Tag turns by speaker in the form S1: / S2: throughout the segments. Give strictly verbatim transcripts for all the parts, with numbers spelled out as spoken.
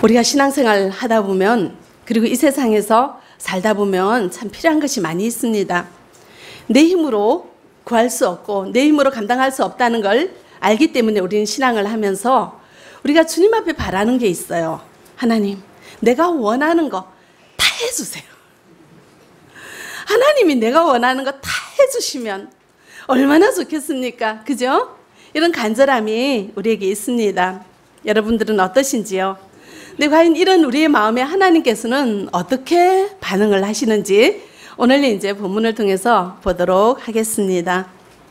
S1: 우리가 신앙생활 하다 보면, 그리고 이 세상에서 살다 보면 참 필요한 것이 많이 있습니다. 내 힘으로 구할 수 없고 내 힘으로 감당할 수 없다는 걸 알기 때문에 우리는 신앙을 하면서 우리가 주님 앞에 바라는 게 있어요. 하나님, 내가 원하는 거 다 해주세요. 하나님이 내가 원하는 거 다 해주시면 얼마나 좋겠습니까? 그죠? 이런 간절함이 우리에게 있습니다. 여러분들은 어떠신지요? 근데 과연 이런 우리의 마음에 하나님께서는 어떻게 반응을 하시는지 오늘 이제 본문을 통해서 보도록 하겠습니다.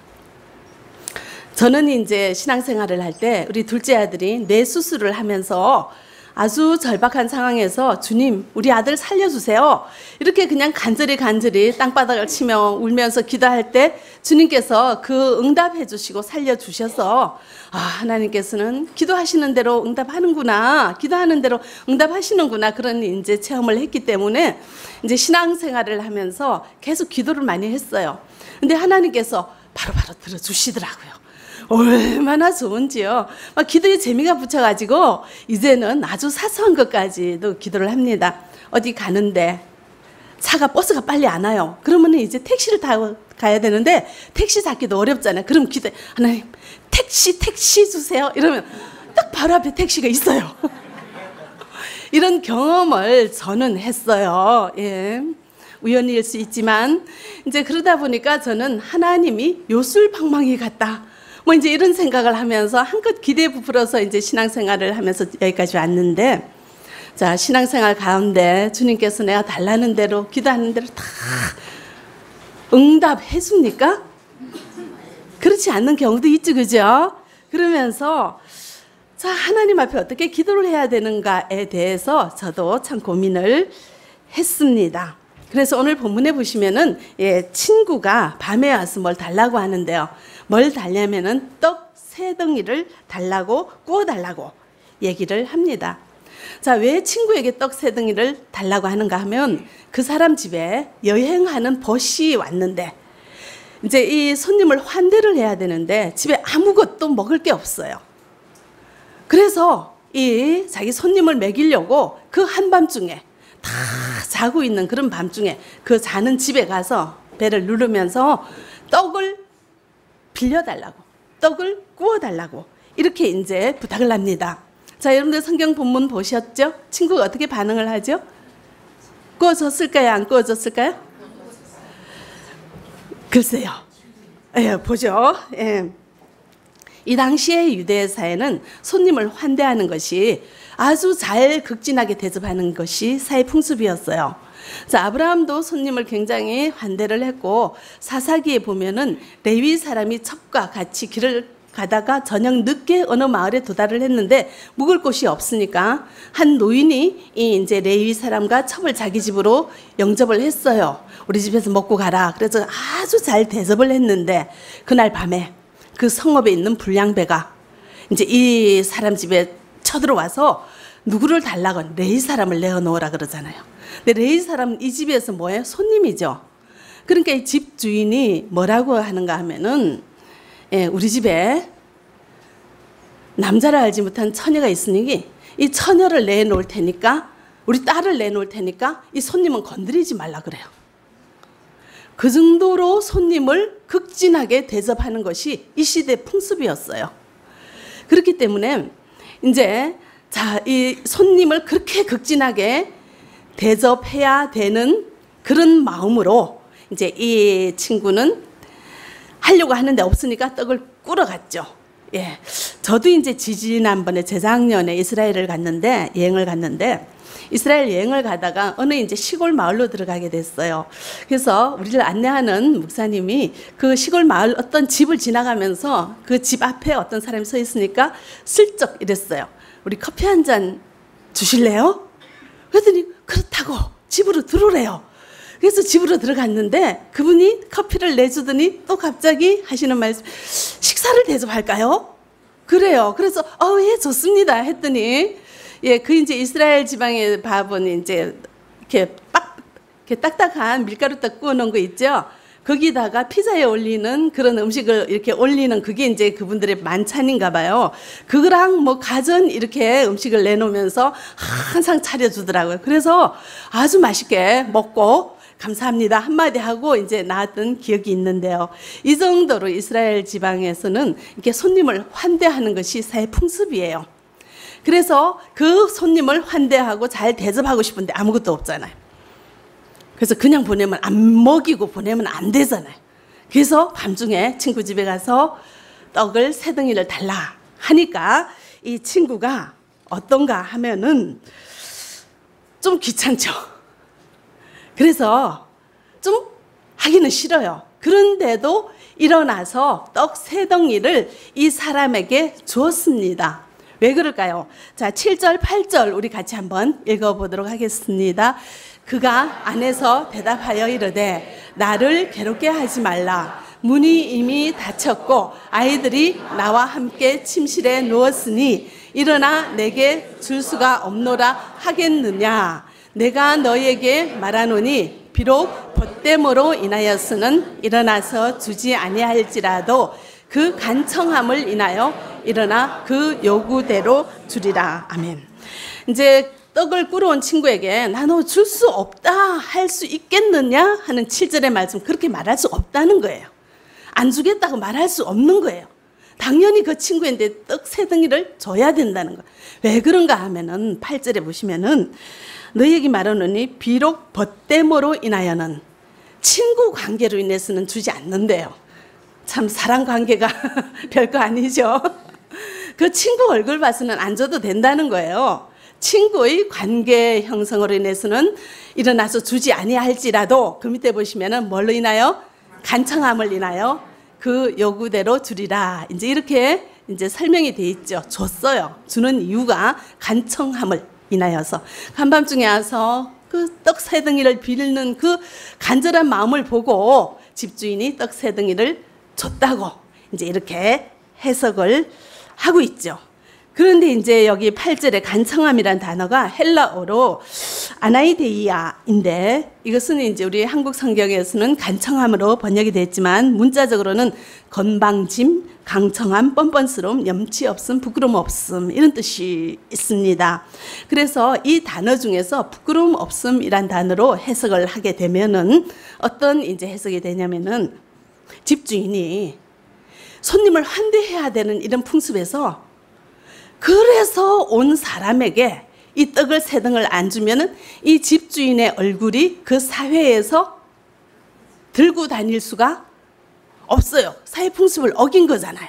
S1: 저는 이제 신앙생활을 할 때 우리 둘째 아들이 뇌 수술을 하면서 아주 절박한 상황에서 주님, 우리 아들 살려주세요. 이렇게 그냥 간절히 간절히 땅바닥을 치며 울면서 기도할 때 주님께서 그 응답해 주시고 살려주셔서 아, 하나님께서는 기도하시는 대로 응답하는구나, 기도하는 대로 응답하시는구나, 그런 이제 체험을 했기 때문에 이제 신앙생활을 하면서 계속 기도를 많이 했어요. 근데 하나님께서 바로바로 들어주시더라고요. 얼마나 좋은지요. 막 기도에 재미가 붙여가지고 이제는 아주 사소한 것까지도 기도를 합니다. 어디 가는데 차가, 버스가 빨리 안 와요. 그러면 이제 택시를 타고 가야 되는데 택시 잡기도 어렵잖아요. 그럼 기도, 하나님 택시 택시 주세요. 이러면 딱 바로 앞에 택시가 있어요. 이런 경험을 저는 했어요. 예. 우연일 수 있지만 이제 그러다 보니까 저는 하나님이 요술방망이 같다, 뭐 이제 이런 생각을 하면서 한껏 기대에 부풀어서 이제 신앙생활을 하면서 여기까지 왔는데, 자, 신앙생활 가운데 주님께서 내가 달라는 대로 기도하는 대로 다 응답해 줍니까? 그렇지 않는 경우도 있죠, 그죠? 그러면서 자, 하나님 앞에 어떻게 기도를 해야 되는가에 대해서 저도 참 고민을 했습니다. 그래서 오늘 본문에 보시면은 예, 친구가 밤에 와서 뭘 달라고 하는데요. 뭘 달냐면은 떡 세 덩이를 달라고, 구워 달라고 얘기를 합니다. 자, 왜 친구에게 떡 세 덩이를 달라고 하는가 하면 그 사람 집에 여행하는 벗이 왔는데 이제 이 손님을 환대를 해야 되는데 집에 아무것도 먹을 게 없어요. 그래서 이 자기 손님을 먹이려고 그 한밤중에 다 자고 있는 그런 밤중에 그 자는 집에 가서 배를 누르면서 떡을 빌려달라고, 떡을 구워달라고 이렇게 이제 부탁을 합니다. 자, 여러분들 성경 본문 보셨죠? 친구가 어떻게 반응을 하죠? 구워졌을까요? 안 구워졌을까요? 글쎄요. 예, 보죠. 예. 이 당시의 유대 사회는 손님을 환대하는 것이 아주 잘 극진하게 대접하는 것이 사회 풍습이었어요. 자, 아브라함도 손님을 굉장히 환대를 했고 사사기에 보면은 레위 사람이 첩과 같이 길을 가다가 저녁 늦게 어느 마을에 도달을 했는데 묵을 곳이 없으니까 한 노인이 이 이제 레위 사람과 첩을 자기 집으로 영접을 했어요. 우리 집에서 먹고 가라. 그래서 아주 잘 대접을 했는데 그날 밤에 그 성읍에 있는 불량배가 이제 이 사람 집에 쳐들어와서 누구를 달라고, 레위 사람을 내어놓으라 그러잖아요. 근데 레위 사람은 이 집에서 뭐예요? 손님이죠. 그러니까 이 집 주인이 뭐라고 하는가 하면은 예, 우리 집에 남자를 알지 못한 처녀가 있으니 이 처녀를 내놓을 테니까, 우리 딸을 내놓을 테니까 이 손님은 건드리지 말라 그래요. 그 정도로 손님을 극진하게 대접하는 것이 이 시대 풍습이었어요. 그렇기 때문에 이제 자, 이 손님을 그렇게 극진하게 대접해야 되는 그런 마음으로 이제 이 친구는 하려고 하는데 없으니까 떡을 꾸러 갔죠. 예. 저도 이제 지지난번에 재작년에 이스라엘을 갔는데, 여행을 갔는데, 이스라엘 여행을 가다가 어느 이제 시골 마을로 들어가게 됐어요. 그래서 우리를 안내하는 목사님이 그 시골 마을 어떤 집을 지나가면서 그 집 앞에 어떤 사람이 서 있으니까 슬쩍 이랬어요. 우리 커피 한 잔 주실래요? 그랬더니 그렇다고 집으로 들어오래요. 그래서 집으로 들어갔는데 그분이 커피를 내주더니 또 갑자기 하시는 말씀, 식사를 대접할까요? 그래요. 그래서 어, 예, 좋습니다 했더니 예, 그 이제 이스라엘 지방의 밥은 이제 이렇게 빡, 이렇게 딱딱한 밀가루 떡 구워 놓은 거 있죠. 거기다가 피자에 올리는 그런 음식을 이렇게 올리는 그게 이제 그분들의 만찬인가 봐요. 그거랑 뭐 가전 이렇게 음식을 내놓으면서 항상 차려주더라고요. 그래서 아주 맛있게 먹고 감사합니다 한마디 하고 이제 나왔던 기억이 있는데요. 이 정도로 이스라엘 지방에서는 이렇게 손님을 환대하는 것이 사회 풍습이에요. 그래서 그 손님을 환대하고 잘 대접하고 싶은데 아무것도 없잖아요. 그래서 그냥 보내면 안 먹이고 보내면 안 되잖아요. 그래서 밤중에 친구 집에 가서 떡을 세 덩이를 달라 하니까 이 친구가 어떤가 하면은 좀 귀찮죠. 그래서 좀 하기는 싫어요. 그런데도 일어나서 떡 세 덩이를 이 사람에게 주었습니다. 왜 그럴까요? 자, 칠 절, 팔 절 우리 같이 한번 읽어보도록 하겠습니다. 그가 안에서 대답하여 이르되 나를 괴롭게 하지 말라. 문이 이미 닫혔고 아이들이 나와 함께 침실에 누웠으니 일어나 내게 줄 수가 없노라 하겠느냐. 내가 너에게 말하노니 비록 벗됨으로 인하여서는 일어나서 주지 아니할지라도 그 간청함을 인하여 일어나 그 요구대로 주리라. 아멘. 이제 떡을 꾸러온 친구에게 나 너 줄 수 없다 할 수 있겠느냐 하는 칠 절의 말씀, 그렇게 말할 수 없다는 거예요. 안 주겠다고 말할 수 없는 거예요. 당연히 그 친구인데 떡 세 덩이를 줘야 된다는 거예요. 왜 그런가 하면은 팔 절에 보시면은 너희에게 말하노니 비록 벗됨으로 인하여는, 친구 관계로 인해서는 주지 않는데요. 참 사랑 관계가 별거 아니죠. 그 친구 얼굴 봐서는 안 줘도 된다는 거예요. 친구의 관계 형성으로 인해서는 일어나서 주지 아니할지라도 그 밑에 보시면은 뭘로 인하여? 간청함을 인하여 그 요구대로 주리라. 이제 이렇게 이제 설명이 돼 있죠. 줬어요. 주는 이유가 간청함을 인하여서. 한밤중에 와서 그 떡 세 덩이를 빌는 그 간절한 마음을 보고 집주인이 떡 세 덩이를 줬다고 이제 이렇게 해석을 하고 있죠. 그런데 이제 여기 팔 절에 간청함이란 단어가 헬라어로 아나이데이아인데, 이것은 이제 우리 한국 성경에서는 간청함으로 번역이 됐지만 문자적으로는 건방짐, 강청함, 뻔뻔스러움, 염치 없음, 부끄러움 없음, 이런 뜻이 있습니다. 그래서 이 단어 중에서 부끄러움 없음이란 단어로 해석을 하게 되면은 어떤 이제 해석이 되냐면은 집주인이 손님을 환대해야 되는 이런 풍습에서, 그래서 온 사람에게 이 떡을 세 덩을 안 주면은 이 집주인의 얼굴이 그 사회에서 들고 다닐 수가 없어요. 사회 풍습을 어긴 거잖아요.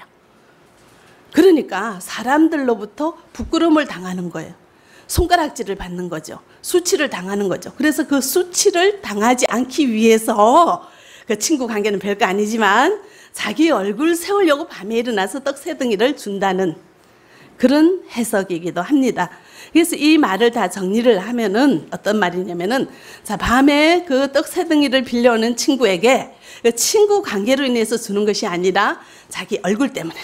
S1: 그러니까 사람들로부터 부끄러움을 당하는 거예요. 손가락질을 받는 거죠. 수치를 당하는 거죠. 그래서 그 수치를 당하지 않기 위해서 그 친구 관계는 별거 아니지만 자기 얼굴 세우려고 밤에 일어나서 떡 세 덩이를 준다는 그런 해석이기도 합니다. 그래서 이 말을 다 정리를 하면은 어떤 말이냐면은, 자, 밤에 그 떡 세 덩이를 빌려오는 친구에게 그 친구 관계로 인해서 주는 것이 아니라 자기 얼굴 때문에,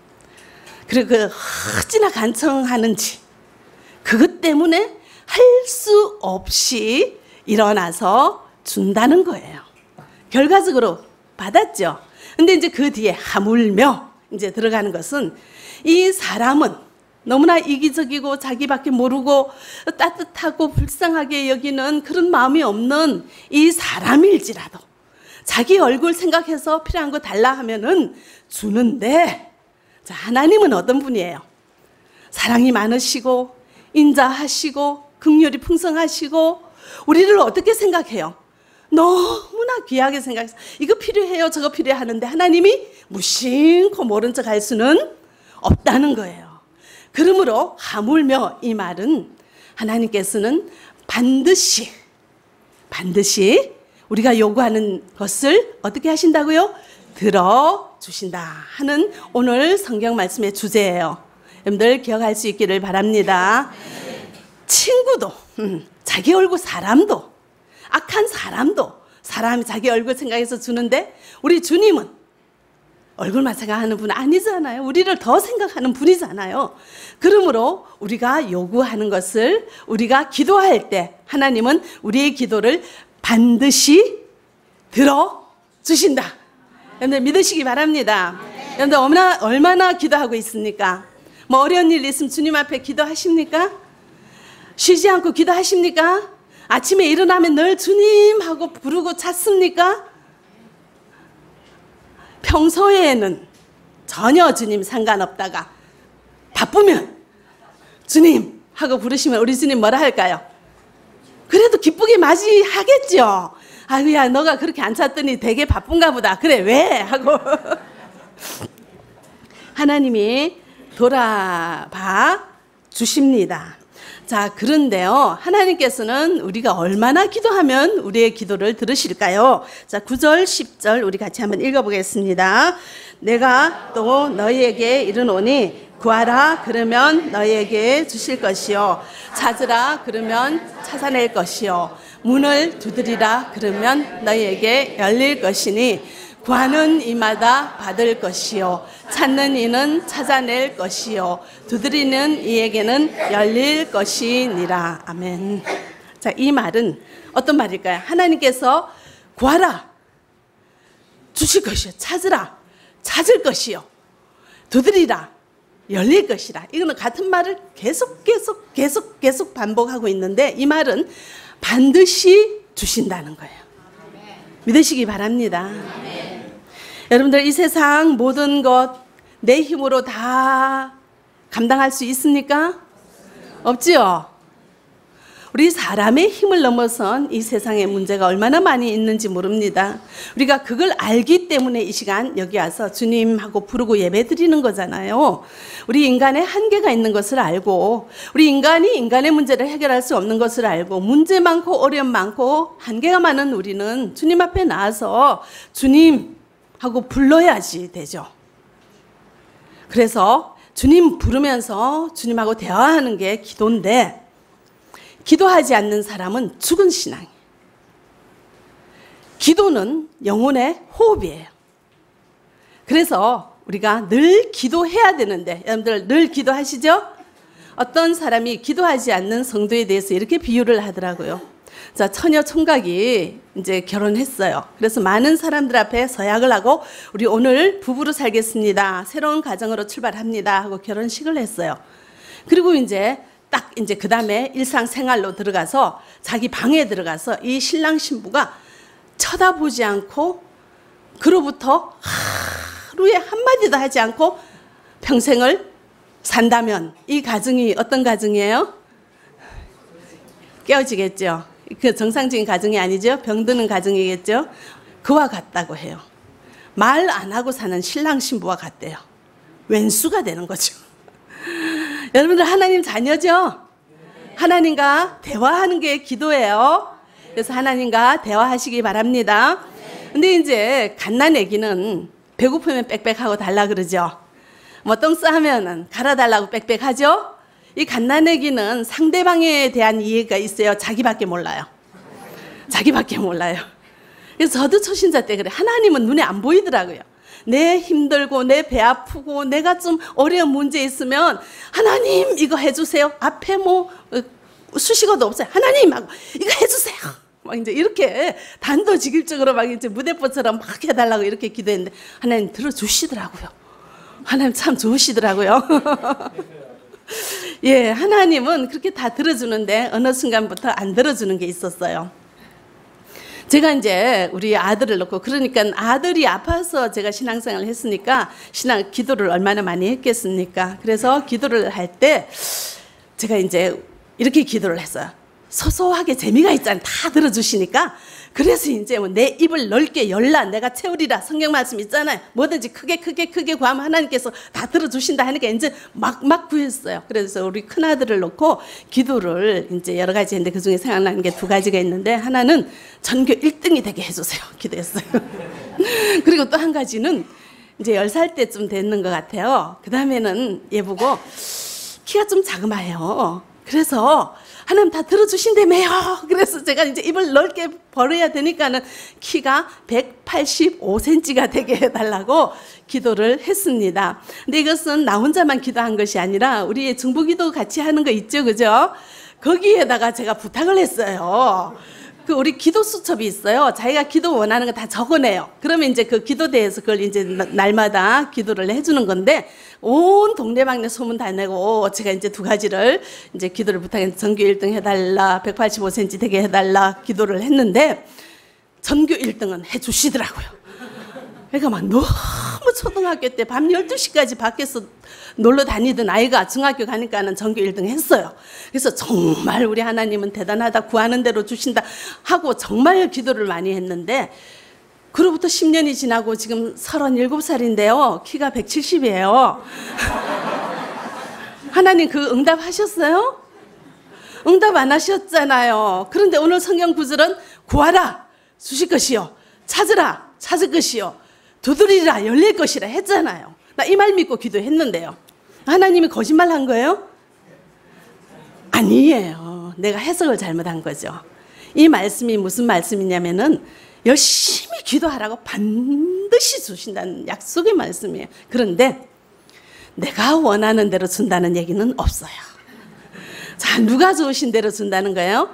S1: 그리고 그 어찌나 간청하는지 그것 때문에 할 수 없이 일어나서 준다는 거예요. 결과적으로 받았죠. 근데 이제 그 뒤에 하물며 이제 들어가는 것은, 이 사람은 너무나 이기적이고 자기밖에 모르고 따뜻하고 불쌍하게 여기는 그런 마음이 없는 이 사람일지라도 자기 얼굴 생각해서 필요한 거 달라 하면은 주는데, 자, 하나님은 어떤 분이에요? 사랑이 많으시고 인자하시고 긍휼이 풍성하시고 우리를 어떻게 생각해요? 너무나 귀하게 생각해서 이거 필요해요 저거 필요해 하는데 하나님이 무심코 모른 척 할 수는 없다는 거예요. 그러므로 하물며 이 말은 하나님께서는 반드시 반드시 우리가 요구하는 것을 어떻게 하신다고요? 들어주신다 하는 오늘 성경 말씀의 주제예요. 여러분들 기억할 수 있기를 바랍니다. 친구도 음, 자기 얼굴 사람도 악한 사람도 사람이 자기 얼굴 생각해서 주는데, 우리 주님은 얼굴만 생각하는 분 아니잖아요. 우리를 더 생각하는 분이잖아요. 그러므로 우리가 요구하는 것을, 우리가 기도할 때 하나님은 우리의 기도를 반드시 들어 주신다. 여러분들 믿으시기 바랍니다. 여러분들 얼마나, 얼마나 기도하고 있습니까? 뭐 어려운 일 있으면 주님 앞에 기도하십니까? 쉬지 않고 기도하십니까? 아침에 일어나면 늘 주님 하고 부르고 찾습니까? 평소에는 전혀 주님 상관없다가 바쁘면 주님 하고 부르시면 우리 주님 뭐라 할까요? 그래도 기쁘게 맞이하겠죠. 아유야 너가 그렇게 안 찾더니 되게 바쁜가 보다. 그래 왜? 하고 하나님이 돌아봐 주십니다. 자, 그런데요, 하나님께서는 우리가 얼마나 기도하면 우리의 기도를 들으실까요? 자, 구 절, 십 절 우리 같이 한번 읽어보겠습니다. 내가 또 너희에게 이르노니 구하라 그러면 너희에게 주실 것이요 찾으라 그러면 찾아낼 것이요 문을 두드리라 그러면 너희에게 열릴 것이니 구하는 이마다 받을 것이요 찾는 이는 찾아낼 것이요 두드리는 이에게는 열릴 것이니라. 아멘. 자, 이 말은 어떤 말일까요? 하나님께서 구하라 주실 것이요 찾으라 찾을 것이요 두드리라 열릴 것이라. 이거는 같은 말을 계속 계속 계속 계속 반복하고 있는데 이 말은 반드시 주신다는 거예요. 믿으시기 바랍니다. 여러분들 이 세상 모든 것 내 힘으로 다 감당할 수 있습니까? 없지요? 우리 사람의 힘을 넘어선 이 세상에 문제가 얼마나 많이 있는지 모릅니다. 우리가 그걸 알기 때문에 이 시간 여기 와서 주님하고 부르고 예배 드리는 거잖아요. 우리 인간의 한계가 있는 것을 알고 우리 인간이 인간의 문제를 해결할 수 없는 것을 알고 문제 많고 어려움 많고 한계가 많은 우리는 주님 앞에 나와서 주님 하고 불러야지 되죠. 그래서 주님 부르면서 주님하고 대화하는 게 기도인데 기도하지 않는 사람은 죽은 신앙이에요. 기도는 영혼의 호흡이에요. 그래서 우리가 늘 기도해야 되는데 여러분들 늘 기도하시죠? 어떤 사람이 기도하지 않는 성도에 대해서 이렇게 비유를 하더라고요. 자, 처녀 총각이 이제 결혼했어요. 그래서 많은 사람들 앞에 서약을 하고 우리 오늘 부부로 살겠습니다. 새로운 가정으로 출발합니다. 하고 결혼식을 했어요. 그리고 이제 딱 이제 그 다음에 일상생활로 들어가서 자기 방에 들어가서 이 신랑 신부가 쳐다보지 않고 그로부터 하루에 한마디도 하지 않고 평생을 산다면 이 가정이 어떤 가정이에요? 깨어지겠죠. 그 정상적인 가정이 아니죠. 병드는 가정이겠죠. 그와 같다고 해요. 말 안 하고 사는 신랑 신부와 같대요. 왼수가 되는 거죠. 여러분들 하나님 자녀죠? 하나님과 대화하는 게 기도예요. 그래서 하나님과 대화하시기 바랍니다. 근데 이제 갓난아기는 배고프면 빽빽하고 달라 그러죠. 뭐 똥 싸면은 갈아달라고 빽빽하죠. 이 갓난아기는 상대방에 대한 이해가 있어요. 자기밖에 몰라요. 자기밖에 몰라요. 그래서 저도 초신자 때 그래. 하나님은 눈에 안 보이더라고요. 내 힘들고 내 배 아프고 내가 좀 어려운 문제 있으면 하나님 이거 해주세요. 앞에 뭐 수식어도 없어요. 하나님 하고 이거 해주세요. 막 이제 이렇게 단도직입적으로 막 이제 무대뽀처럼 막 해달라고 이렇게 기도했는데 하나님 들어주시더라고요. 하나님 참 좋으시더라고요. 예, 하나님은 그렇게 다 들어주는데 어느 순간부터 안 들어주는 게 있었어요. 제가 이제 우리 아들을 놓고 그러니까 아들이 아파서 제가 신앙생활을 했으니까 신앙 기도를 얼마나 많이 했겠습니까? 그래서 기도를 할 때 제가 이제 이렇게 기도를 했어요. 소소하게 재미가 있잖아요. 다 들어주시니까. 그래서 이제 뭐 내 입을 넓게 열라 내가 채우리라 성경 말씀 있잖아요. 뭐든지 크게 크게 크게 구하면 하나님께서 다 들어주신다 하니까 이제 막 막 구했어요. 그래서 우리 큰아들을 놓고 기도를 이제 여러 가지 했는데 그중에 생각나는 게 두 가지가 있는데 하나는 전교 일 등이 되게 해주세요. 기도했어요. 그리고 또 한 가지는 이제 열 살 때쯤 됐는 것 같아요. 그 다음에는 얘 보고 키가 좀 자그마해요. 그래서 하나님 다 들어주신다며요. 그래서 제가 이제 입을 넓게 벌어야 되니까는 키가 백팔십오 센티미터가 되게 해달라고 기도를 했습니다. 근데 이것은 나 혼자만 기도한 것이 아니라 우리의 중보기도 같이 하는 거 있죠, 그죠? 거기에다가 제가 부탁을 했어요. 그 우리 기도 수첩이 있어요. 자기가 기도 원하는 거 다 적어내요. 그러면 이제 그 기도대에서 그걸 이제 날마다 기도를 해주는 건데, 온 동네방네 소문 다 내고, 제가 이제 두 가지를 이제 기도를 부탁해서 전교 일 등 해달라, 백팔십오 센티미터 되게 해달라 기도를 했는데, 전교 일 등은 해주시더라고요. 그러니까 막 너무 초등학교 때 밤 열두 시까지 밖에서 놀러 다니던 아이가 중학교 가니까는 전교 일 등 했어요. 그래서 정말 우리 하나님은 대단하다, 구하는 대로 주신다 하고 정말 기도를 많이 했는데, 그로부터 십 년이 지나고 지금 서른일곱 살인데요. 키가 백칠십이에요. 하나님 그 응답하셨어요? 응답 안 하셨잖아요. 그런데 오늘 성경 구절은 구하라 주실 것이요, 찾으라 찾을 것이요, 두드리라 열릴 것이라 했잖아요. 나 이 말 믿고 기도했는데요. 하나님이 거짓말 한 거예요? 아니에요. 내가 해석을 잘못한 거죠. 이 말씀이 무슨 말씀이냐면은 열심히 기도하라고 반드시 주신다는 약속의 말씀이에요. 그런데 내가 원하는 대로 준다는 얘기는 없어요. 자, 누가 좋으신 대로 준다는 거예요?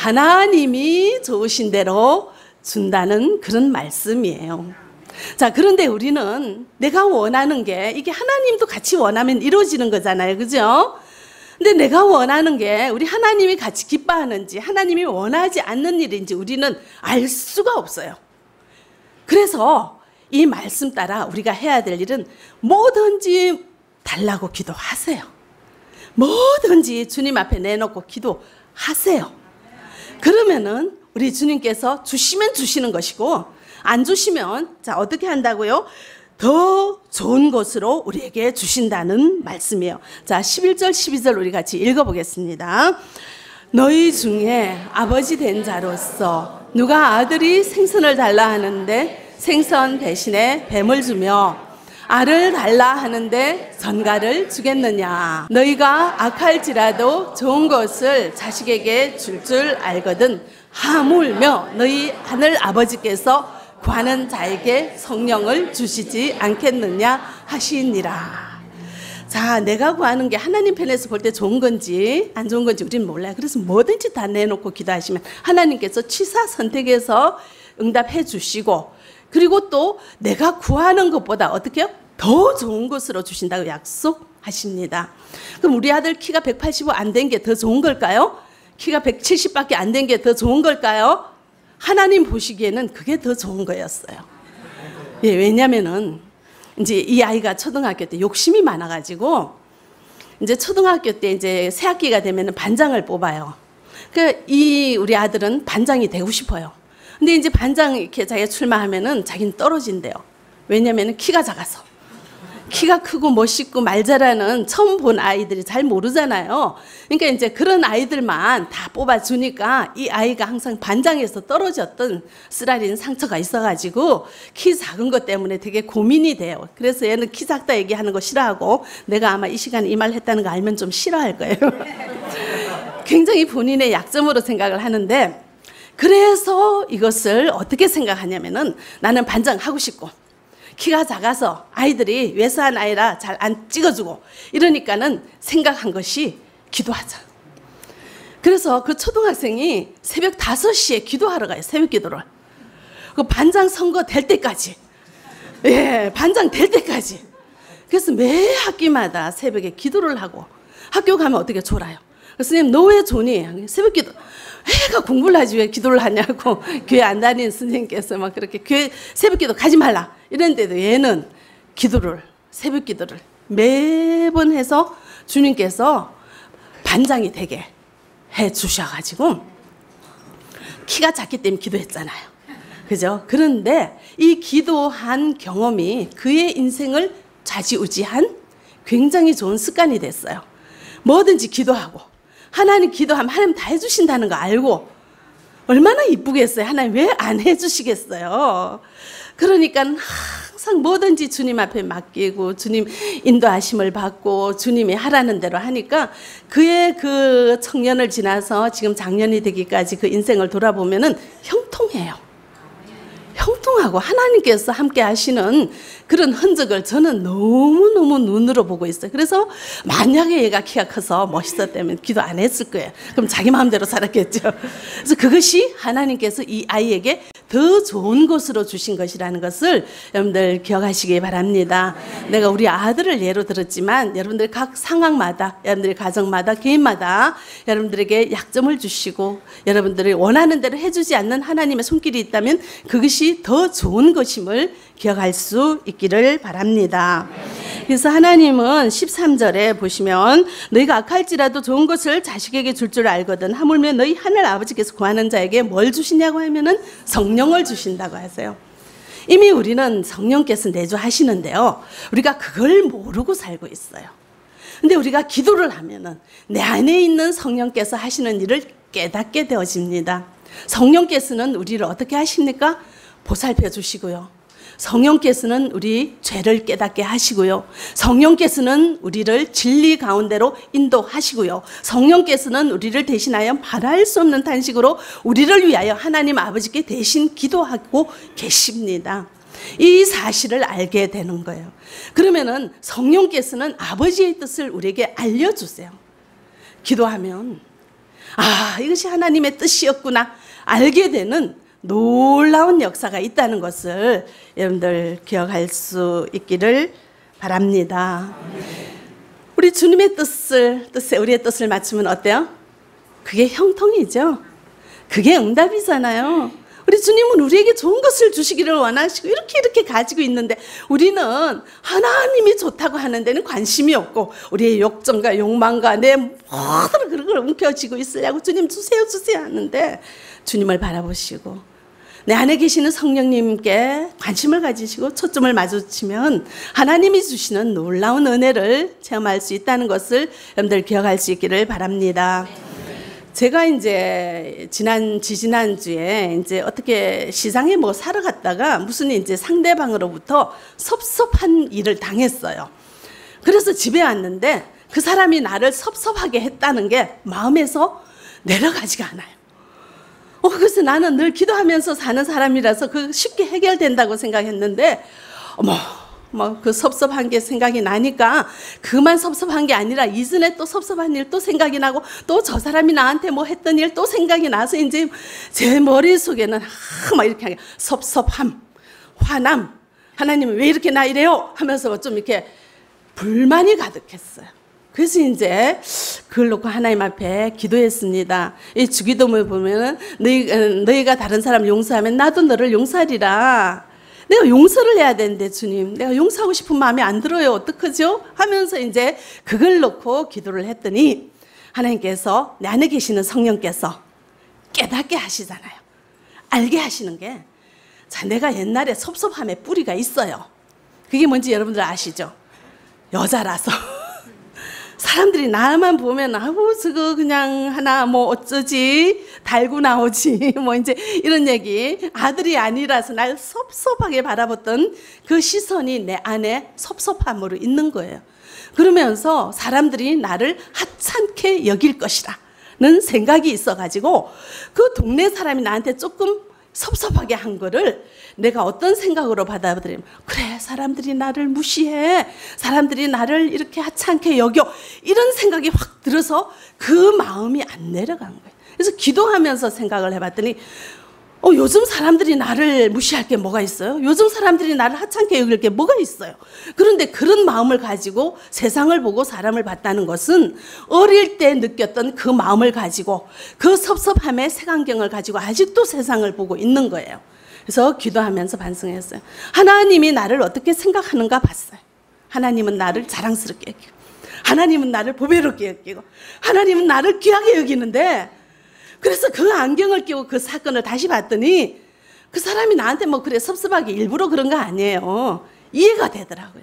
S1: 하나님이 좋으신 대로 준다는 그런 말씀이에요. 자, 그런데 우리는 내가 원하는 게 이게 하나님도 같이 원하면 이루어지는 거잖아요. 그죠? 근데 내가 원하는 게 우리 하나님이 같이 기뻐하는지 하나님이 원하지 않는 일인지 우리는 알 수가 없어요. 그래서 이 말씀 따라 우리가 해야 될 일은 뭐든지 달라고 기도하세요. 뭐든지 주님 앞에 내놓고 기도하세요. 그러면은 우리 주님께서 주시면 주시는 것이고, 안 주시면 자 어떻게 한다고요? 더 좋은 것으로 우리에게 주신다는 말씀이에요. 자, 십일 절 십이 절 우리 같이 읽어보겠습니다. 너희 중에 아버지 된 자로서 누가 아들이 생선을 달라 하는데 생선 대신에 뱀을 주며 알을 달라 하는데 전갈을 주겠느냐? 너희가 악할지라도 좋은 것을 자식에게 줄 줄 알거든 하물며 너희 하늘 아버지께서 구하는 자에게 성령을 주시지 않겠느냐 하시니라. 자, 내가 구하는 게 하나님 편에서 볼 때 좋은 건지 안 좋은 건지 우리는 몰라요. 그래서 뭐든지 다 내놓고 기도하시면 하나님께서 취사 선택해서 응답해 주시고, 그리고 또 내가 구하는 것보다 어떻게 해요? 더 좋은 것으로 주신다고 약속하십니다. 그럼 우리 아들 키가 백팔십오 안 된 게 더 좋은 걸까요? 키가 백칠십밖에 안 된 게 더 좋은 걸까요? 하나님 보시기에는 그게 더 좋은 거였어요. 예, 왜냐면은 이제 이 아이가 초등학교 때 욕심이 많아가지고 이제 초등학교 때 이제 새 학기가 되면은 반장을 뽑아요. 그 이 우리 아들은 반장이 되고 싶어요. 근데 이제 반장 이렇게 자기가 출마하면은 자기는 떨어진대요. 왜냐면은 키가 작아서. 키가 크고 멋있고 말 잘하는 처음 본 아이들이 잘 모르잖아요. 그러니까 이제 그런 아이들만 다 뽑아주니까 이 아이가 항상 반장에서 떨어졌던 쓰라린 상처가 있어가지고 키 작은 것 때문에 되게 고민이 돼요. 그래서 얘는 키 작다 얘기하는 거 싫어하고, 내가 아마 이 시간에 이 말 했다는 거 알면 좀 싫어할 거예요. 굉장히 본인의 약점으로 생각을 하는데, 그래서 이것을 어떻게 생각하냐면은 나는 반장 하고 싶고, 키가 작아서 아이들이 외소한 아이라 잘 안 찍어주고 이러니까는 생각한 것이 기도하자. 그래서 그 초등학생이 새벽 다섯 시에 기도하러 가요. 새벽 기도를. 그 반장 선거 될 때까지. 예, 반장 될 때까지. 그래서 매 학기마다 새벽에 기도를 하고, 학교 가면 어떻게 졸아요. 스님 너 왜 조니? 새벽 기도. 애가 공부를 하지 왜 기도를 하냐고 교회 안 다니는 스님께서 막 그렇게 교회 새벽 기도 가지 말라 이랬는데도 얘는 기도를, 새벽 기도를 매번 해서 주님께서 반장이 되게 해 주셔가지고, 키가 작기 때문에 기도했잖아요. 그죠? 그런데 이 기도한 경험이 그의 인생을 좌지우지한 굉장히 좋은 습관이 됐어요. 뭐든지 기도하고, 하나님 기도하면 하나님 다 해주신다는 거 알고, 얼마나 이쁘겠어요. 하나님 왜 안 해주시겠어요. 그러니까 항상 뭐든지 주님 앞에 맡기고 주님 인도하심을 받고 주님이 하라는 대로 하니까 그의 그 청년을 지나서 지금 장년이 되기까지 그 인생을 돌아보면은 형통해요. 형통해요. 행동하고 하나님께서 함께 하시는 그런 흔적을 저는 너무너무 눈으로 보고 있어요. 그래서 만약에 얘가 키가 커서 멋있었다면 기도 안 했을 거예요. 그럼 자기 마음대로 살았겠죠. 그래서 그것이 하나님께서 이 아이에게 더 좋은 것으로 주신 것이라는 것을 여러분들 기억하시기 바랍니다. 내가 우리 아들을 예로 들었지만 여러분들 각 상황마다, 여러분들의 가정마다, 개인마다 여러분들에게 약점을 주시고 여러분들이 원하는 대로 해주지 않는 하나님의 손길이 있다면 그것이 더 좋은 것임을 기억할 수 있기를 바랍니다. 그래서 하나님은 십삼 절에 보시면 너희가 악할지라도 좋은 것을 자식에게 줄 줄 알거든 하물며 너희 하늘 아버지께서 구하는 자에게 뭘 주시냐고 하면은 성령을 주신다고 하세요. 이미 우리는 성령께서 내주하시는데요, 우리가 그걸 모르고 살고 있어요. 근데 우리가 기도를 하면은 내 안에 있는 성령께서 하시는 일을 깨닫게 되어집니다. 성령께서는 우리를 어떻게 하십니까? 보살펴 주시고요. 성령께서는 우리 죄를 깨닫게 하시고요. 성령께서는 우리를 진리 가운데로 인도하시고요. 성령께서는 우리를 대신하여 말할 수 없는 탄식으로 우리를 위하여 하나님 아버지께 대신 기도하고 계십니다. 이 사실을 알게 되는 거예요. 그러면은 성령께서는 아버지의 뜻을 우리에게 알려주세요. 기도하면 아, 이것이 하나님의 뜻이었구나 알게 되는 놀라운 역사가 있다는 것을 여러분들 기억할 수 있기를 바랍니다. 우리 주님의 뜻을, 뜻에 우리의 뜻을 맞추면 어때요? 그게 형통이죠. 그게 응답이잖아요. 우리 주님은 우리에게 좋은 것을 주시기를 원하시고 이렇게 이렇게 가지고 있는데 우리는 하나님이 좋다고 하는 데는 관심이 없고 우리의 욕정과 욕망과 내 모든 그런 걸 움켜쥐고 있으려고 주님 주세요 주세요 하는데 주님을 바라보시고 내 안에 계시는 성령님께 관심을 가지시고 초점을 마주치면 하나님이 주시는 놀라운 은혜를 체험할 수 있다는 것을 여러분들 기억할 수 있기를 바랍니다. 제가 이제 지난 지지난주에 이제 어떻게 시장에 뭐 사러 갔다가 무슨 이제 상대방으로부터 섭섭한 일을 당했어요. 그래서 집에 왔는데 그 사람이 나를 섭섭하게 했다는 게 마음에서 내려가지가 않아요. 어, 그래서 나는 늘 기도하면서 사는 사람이라서 그 쉽게 해결된다고 생각했는데, 어머, 뭐 그 섭섭한 게 생각이 나니까 그만 섭섭한 게 아니라 이전에 또 섭섭한 일 또 생각이 나고 또 저 사람이 나한테 뭐 했던 일 또 생각이 나서 이제 제 머릿속에는 하, 막 이렇게 섭섭함, 화남, 하나님은 왜 이렇게 나 이래요? 하면서 좀 이렇게 불만이 가득했어요. 그래서 이제 그걸 놓고 하나님 앞에 기도했습니다. 이 주기도문을 보면은 너희, 너희가 다른 사람 용서하면 나도 너를 용서하리라. 내가 용서를 해야 되는데 주님 내가 용서하고 싶은 마음이 안 들어요. 어떡하죠? 하면서 이제 그걸 놓고 기도를 했더니 하나님께서 내 안에 계시는 성령께서 깨닫게 하시잖아요. 알게 하시는 게 자, 내가 옛날에 섭섭함의 뿌리가 있어요. 그게 뭔지 여러분들 아시죠? 여자라서 사람들이 나만 보면 아우 저거 그냥 하나 뭐 어쩌지 달고 나오지 뭐 이제 이런 얘기 아들이 아니라서 날 섭섭하게 바라봤던 그 시선이 내 안에 섭섭함으로 있는 거예요. 그러면서 사람들이 나를 하찮게 여길 것이라는 생각이 있어가지고 그 동네 사람이 나한테 조금 섭섭하게 한 거를 내가 어떤 생각으로 받아들이면 그래 사람들이 나를 무시해 사람들이 나를 이렇게 하찮게 여겨 이런 생각이 확 들어서 그 마음이 안 내려간 거예요. 그래서 기도하면서 생각을 해봤더니 어, 요즘 사람들이 나를 무시할 게 뭐가 있어요? 요즘 사람들이 나를 하찮게 여길 게 뭐가 있어요? 그런데 그런 마음을 가지고 세상을 보고 사람을 봤다는 것은 어릴 때 느꼈던 그 마음을 가지고 그 섭섭함의 색안경을 가지고 아직도 세상을 보고 있는 거예요. 그래서 기도하면서 반성했어요. 하나님이 나를 어떻게 생각하는가 봤어요. 하나님은 나를 자랑스럽게 여기고 하나님은 나를 보배롭게 여기고 하나님은 나를 귀하게 여기는데 그래서 그 안경을 끼고 그 사건을 다시 봤더니 그 사람이 나한테 뭐 그래 섭섭하게 일부러 그런 거 아니에요. 이해가 되더라고요.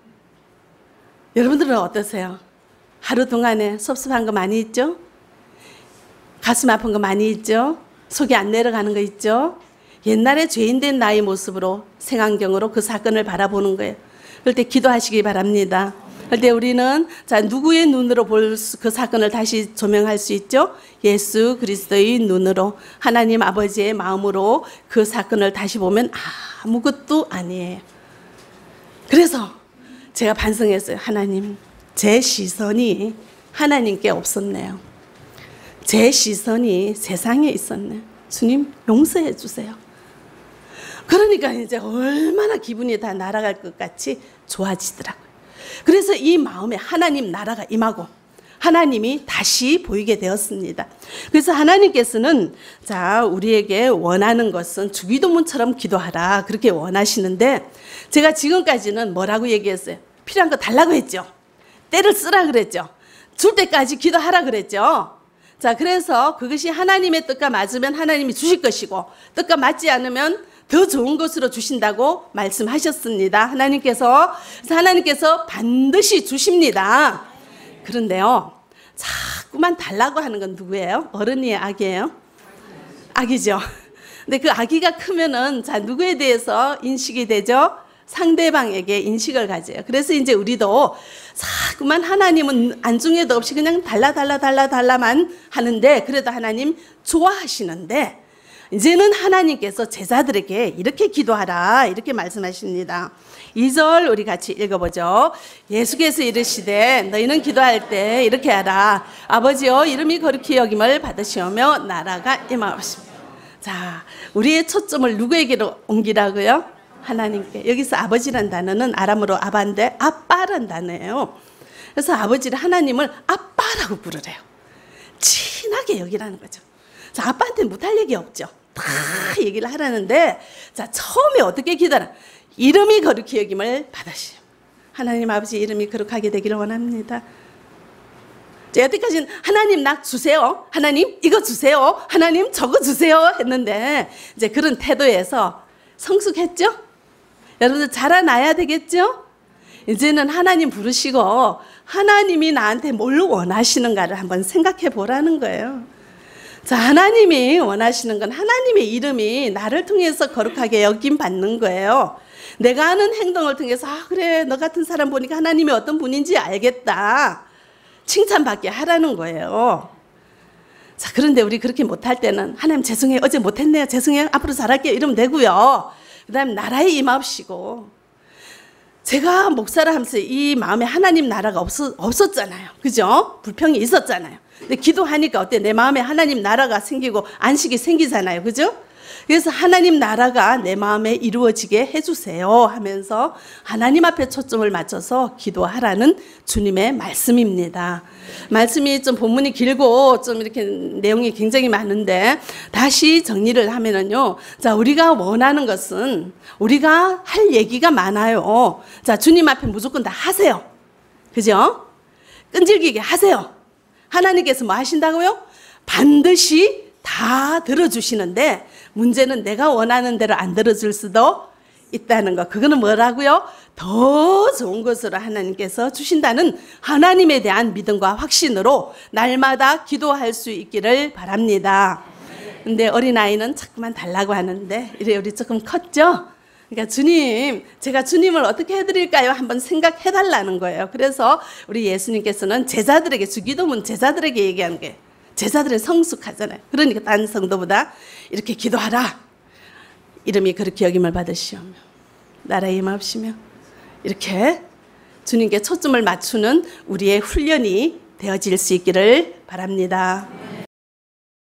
S1: 여러분들은 어떠세요? 하루 동안에 섭섭한 거 많이 있죠? 가슴 아픈 거 많이 있죠? 속이 안 내려가는 거 있죠? 옛날에 죄인된 나의 모습으로 생안경으로 그 사건을 바라보는 거예요. 그럴 때 기도하시기 바랍니다. 그런데 우리는 자 누구의 눈으로 볼 그 사건을 다시 조명할 수 있죠? 예수 그리스도의 눈으로, 하나님 아버지의 마음으로 그 사건을 다시 보면 아무것도 아니에요. 그래서 제가 반성했어요. 하나님, 제 시선이 하나님께 없었네요. 제 시선이 세상에 있었네. 주님 용서해 주세요. 그러니까 이제 얼마나 기분이 다 날아갈 것 같이 좋아지더라고요. 그래서 이 마음에 하나님 나라가 임하고 하나님이 다시 보이게 되었습니다. 그래서 하나님께서는 자 우리에게 원하는 것은 주기도문처럼 기도하라 그렇게 원하시는데, 제가 지금까지는 뭐라고 얘기했어요? 필요한 거 달라고 했죠. 때를 쓰라 그랬죠. 줄 때까지 기도하라 그랬죠. 자 그래서 그것이 하나님의 뜻과 맞으면 하나님이 주실 것이고, 뜻과 맞지 않으면 더 좋은 것으로 주신다고 말씀하셨습니다. 하나님께서 하나님께서 반드시 주십니다. 그런데요, 자꾸만 달라고 하는 건 누구예요? 어른이에요, 아기예요? 아기죠. 근데 그 아기가 크면은 자 누구에 대해서 인식이 되죠? 상대방에게 인식을 가져요. 그래서 이제 우리도 자꾸만 하나님은 안중에도 없이 그냥 달라 달라 달라 달라만 하는데, 그래도 하나님 좋아하시는데 이제는 하나님께서 제자들에게 이렇게 기도하라 이렇게 말씀하십니다. 이 절 우리 같이 읽어보죠. 예수께서 이르시되 너희는 기도할 때 이렇게 하라. 아버지여 이름이 거룩히 여김을 받으시오며 나라가 임하옵소서. 자 우리의 초점을 누구에게로 옮기라고요? 하나님께. 여기서 아버지란 단어는 아람어로 아바인데 아빠란 단어예요. 그래서 아버지를 하나님을 아빠라고 부르래요. 친하게 여기라는 거죠. 자 아빠한테 못할 얘기 없죠. 다 얘기를 하라는데, 자 처음에 어떻게 기도하라? 이름이 거룩히 여김을 받으시오. 하나님 아버지 이름이 거룩하게 되기를 원합니다. 자, 여태까지는 하나님 나 주세요, 하나님 이거 주세요, 하나님 저거 주세요 했는데, 이제 그런 태도에서 성숙했죠? 여러분들 자라나야 되겠죠? 이제는 하나님 부르시고 하나님이 나한테 뭘 원하시는가를 한번 생각해 보라는 거예요. 자, 하나님이 원하시는 건 하나님의 이름이 나를 통해서 거룩하게 여김 받는 거예요. 내가 하는 행동을 통해서 아 그래 너 같은 사람 보니까 하나님이 어떤 분인지 알겠다, 칭찬받게 하라는 거예요. 자 그런데 우리 그렇게 못할 때는 하나님 죄송해요, 어제 못했네요, 죄송해요, 앞으로 잘할게요 이러면 되고요. 그 다음에 나라에 임하옵시고, 제가 목사를 하면서 이 마음에 하나님 나라가 없었, 없었잖아요. 그죠? 불평이 있었잖아요. 근데 기도하니까 어때? 내 마음에 하나님 나라가 생기고 안식이 생기잖아요. 그죠? 그래서 하나님 나라가 내 마음에 이루어지게 해주세요 하면서 하나님 앞에 초점을 맞춰서 기도하라는 주님의 말씀입니다. 말씀이 좀 본문이 길고 좀 이렇게 내용이 굉장히 많은데 다시 정리를 하면은요. 자, 우리가 원하는 것은 우리가 할 얘기가 많아요. 자, 주님 앞에 무조건 다 하세요. 그죠? 끈질기게 하세요. 하나님께서 뭐 하신다고요? 반드시 다 들어주시는데 문제는 내가 원하는 대로 안 들어줄 수도 있다는 거. 그거는 뭐라고요? 더 좋은 것으로 하나님께서 주신다는 하나님에 대한 믿음과 확신으로 날마다 기도할 수 있기를 바랍니다. 근데 어린아이는 자꾸만 달라고 하는데 이래 우리 조금 컸죠? 그러니까 주님, 제가 주님을 어떻게 해드릴까요? 한번 생각해달라는 거예요. 그래서 우리 예수님께서는 제자들에게, 주기도문 제자들에게 얘기하는 게, 제자들은 성숙하잖아요. 그러니까 다른 성도보다 이렇게 기도하라. 이름이 그렇게 여김을 받으시오며 나라에 임하옵시며, 이렇게 주님께 초점을 맞추는 우리의 훈련이 되어질 수 있기를 바랍니다.